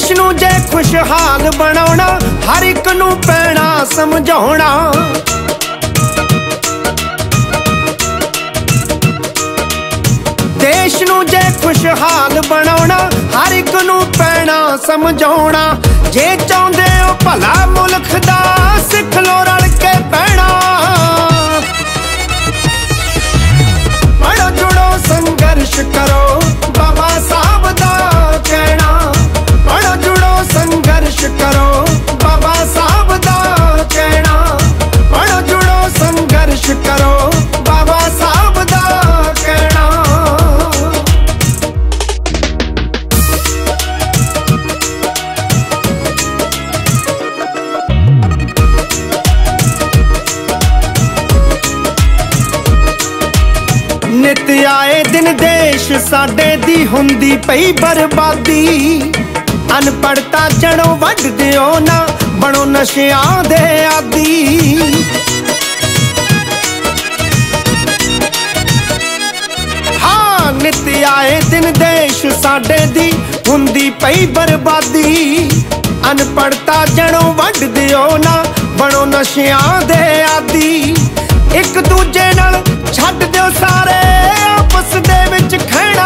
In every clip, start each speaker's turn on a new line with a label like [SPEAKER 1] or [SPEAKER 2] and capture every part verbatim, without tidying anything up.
[SPEAKER 1] देश नू जे खुशहाल बनाउणा हर एक नू पैणा समझाउणा। देश नू जे खुशहाल बनाउणा हर एक नू पैणा समझाउणा। जे चाहुंदे हो भला मुल्क दा सिख लो रल के पैणा। पढ़ो जुड़ो संघर्ष करो बाबा साहब दा कहना। पढ़ो जुड़ो संघर्ष करो बाबा साहब दा कहना। पढ़ो जुड़ो संघर्ष करो बाबा साहब दा कहना। नित आए दिन देश साडे दी हुंदी पई बर्बादी। अनपढ़ता जड़ों वढ दिओ ना बनो नशियां दे आदी। हाँ नित आए दिन देश साडे दी हुंदी पई बर्बादी। अनपढ़ता जड़ों वढ दिओ ना बनो नशियां दे आदी। एक दूजे नाल छड्ड दिओ सारे आपस दे विच खैणा।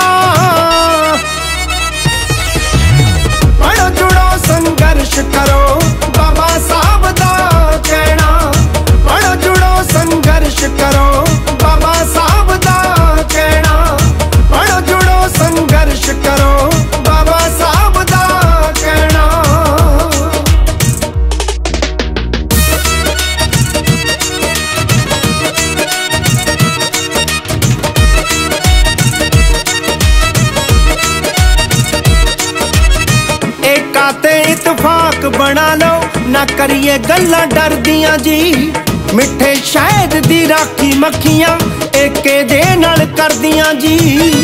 [SPEAKER 1] पढ़ो जुड़ो संघर्ष करो बाबा साहब दा कहना। पढ़ो जुड़ो संघर्ष करो बाबा साहब दा कहना। पढ़ो जुड़ो संघर्ष करो बाबा साहब दा कहना। ते इतफाक बना लो ना करिए गल्लां डरदियां जी। मिठे शहद दी राखी मक्खियां एके दे नाल करदियां जी।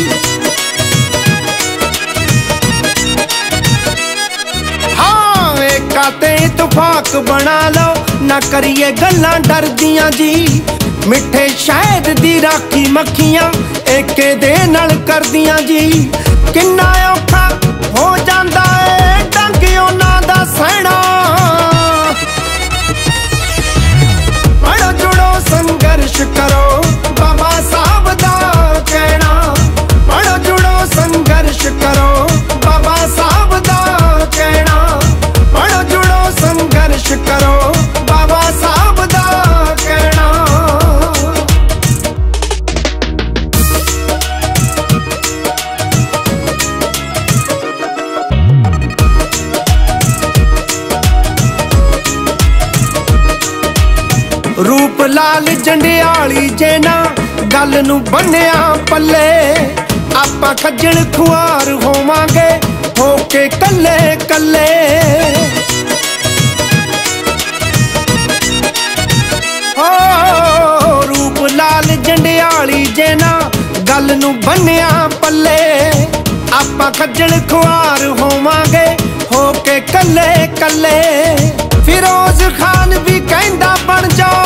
[SPEAKER 1] हाँ एका ते इतफाक बना लो ना करिए गल्लां डरदियां जी। मिठे शहद दी राखी मक्खियां एके दे नाल करदियां जी। किन्ना औखा हो जांदा है उन्हां दा सहना। पढ़ो जुड़ो संघर्ष करो बाबा साहब दा कहना। पढ़ो जुड़ो संघर्ष करो बाबा साहब दा कहना। पढ़ो जुड़ो संघर्ष करो बाबा साहब दा कहना। रूप लाल जंडियाली जे ना गल नू बन्निया पल्ले। आपां खज्जल खुआर होवांगे होके कल्ले कल्ले। हो रूप लाल जंडियाली जे ना गल नू बन्निया पल्ले। आपां खज्जल खुआर होवांगे होके कल्ले कल्ले। फिरोज खान भी कहंदा बन जा